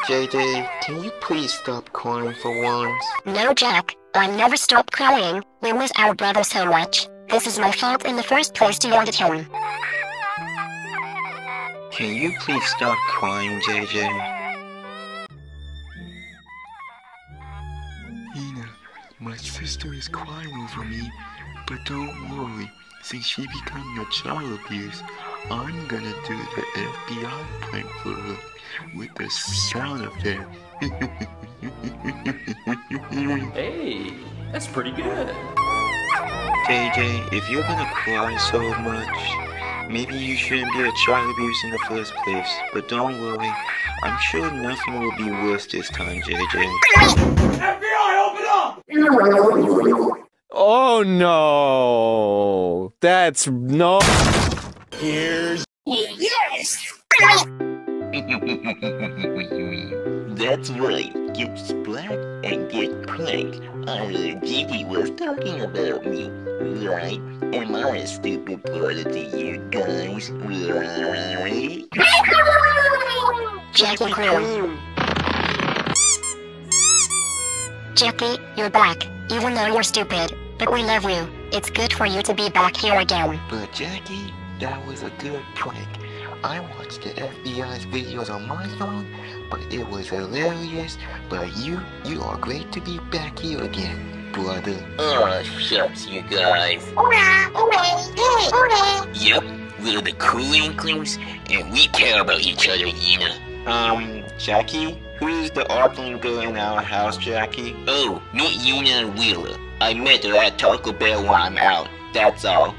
JJ, can you please stop crying for once? No, Jack, I'll never stop crying. We miss our brother so much. This is my fault in the first place to yell at him. Can you please stop crying, JJ? Nina, my sister is crying over me, but don't worry. Since she became your child abuse, I'm gonna do the FBI prank for her with the sound effect. Hey, that's pretty good. JJ, if you're gonna cry so much, maybe you shouldn't be a child abuse in the first place. But don't worry, I'm sure nothing will be worse this time, JJ. FBI, open up! Oh no! That's no. Here's... Yes! That's right, get splat and get pranked. I heard Gigi was talking about me, right? Am I a stupid brother to you guys, right? Jackie Crew. Jackie, you're back. Even though you're stupid, but we love you. It's good for you to be back here again. But Jackie, that was a good prank. I watched the FBI's videos on my phone, but it was hilarious. But you are great to be back here again, brother. Oh, shucks, you guys. Yep, we're the cool Inklings, and we care about each other, Yuna. Jackie? Who is the Auckland girl in our house, Jackie? Oh, not Yuna and Wheeler. I met her at Taco Bell while I'm out. That's all.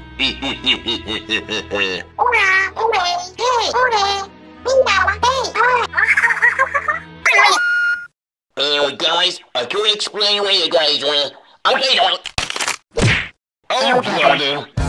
Guys, I can explain later, guys. I'm out. Oh, brother.